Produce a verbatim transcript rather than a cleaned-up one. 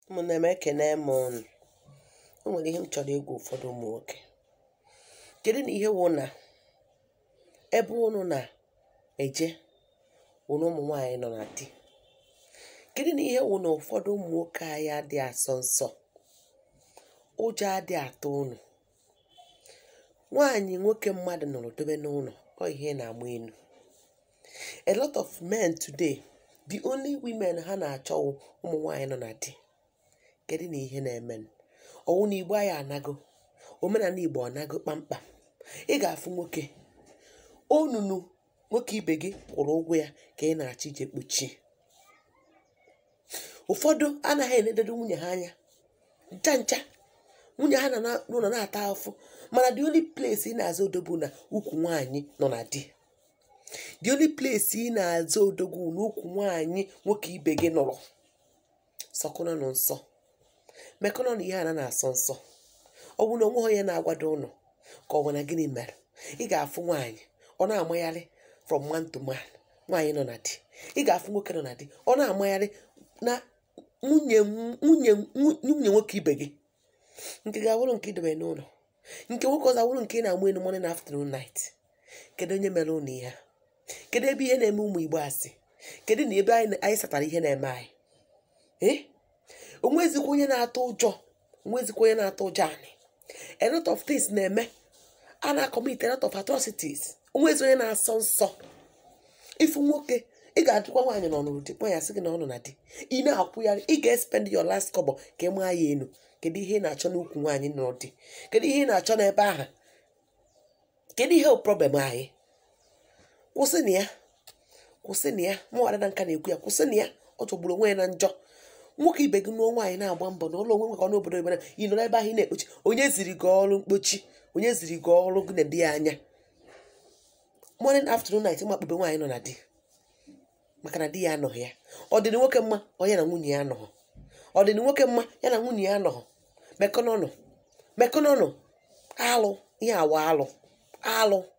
Ụmụnne m ekene m unu. O nwere ihe m chọrọ ịgwa ụfọdụ ụmụ nwoke. Kedu na ihe wụ na ebe unu na-eje unu ụmụ nwaanyị nọ na di? Kedu na ihe wụ na ụfọdụ ụmụ nwoke anyị adị asọ nsọ? Ụjọ adị atụ unu. Nwaanyị nwoke mmadụ nọrọ dobe n'ụlọ, ọ ihe na-amụ enu. A lot of men today, the only women ha na-achọ ụmụ nwaanyị nọ na di. Kedu na ihe na-eme? Ọwụ na Igbo anyị anago, omenala Igbo anago kpamkpam. Ị ga-afụ nwoke, onunu nwoke ibe gị kwụrụ ụgwọ ya ka ị na-achọ ije kpuchi. Ụfọdụ anaghị enedodo nwunye ha anya, ncha ncha nwunye ha nọ n'ụlọ na-ata afụ, mana the only place ị na-azụ odogwu na ukwu nwaanyị nọ na di. The only place ị na-azụ odogwu na ukwu nwaanyị nwoke ibe gị nọrọ. Sọkụnọ nọ nsọ, mekọnọ na ihe a na-asọ nsọ. Ọ bụ na onwe onye na-agwado ụnụ ka ọ bụ na gịnị mere? Ị ga-afụ nwaanyị ọ na-amagharị from man to man, nwaanyị nọ na di. Ị ga-afụ nwoke nọ na di, ọ na-amagharị na nwunye nwunye nwunye nwoke ibe gị. Nke ga-awụrụ nke idobe n'ụlọ, nke nwoke ọzọ awụrụ nke ị na-amụ enu morning, afternoon, night. Kedu onye mere ụnụ ihe? Kedu ebe ihe na-eme ụmụ Igbo asị? Kedu na ebe anyị satara ihe na-eme anyị? Eh? Onwezikwa onye na-atụ ụjọ, onwezikwa onye na-atụ ụjọ anyị. A lot of things na-eme, a na-commit a lot of atrocities. Onwezi onye na-asọ nsọ. Ifu nwoke, ị ga-ajụkwa nwaanyị nọ n'ụdị kpọ ya sị gị na ọ nọ na di. Ị na-akwụ ya, ị ga-spend your last kobo ka ị maa ya enu. Kedu ihe ị na-achọ n'ukwu nwaanyị nọ di? Kedu ihe ị na-achọ n'ebe ahụ? Kedu ihe bụ problem anyị? Kwụsị na ya, kwụsị na ya. Mụ wadada nka na-ekwu ya, kwụsị na ya. Ọ jọgburu onwe ya na njọ. Nwoke ibe gị nụọ nwaanyị na-agba mbọ na ụlọ onwe nwekọ n'obodo ebe ị nọ ebe ahụ ị na-ekpochi. Onye ziri gị ọrụ mkpochi? Onye ziri gị ọrụ gị na di ya anya? Morning, afternoon, night, ma kpube nwaanyị nọ na di maka na di ya anọghị ya. Ọ dịrị nwoke mma onye na nwunye ya anọghọ? Ọ dịrị nwoke mma ya na nwunye ya anọghọ? Mekọnọnụ, mekọnọnụ. Alụ, ihe awa alụ, alụ.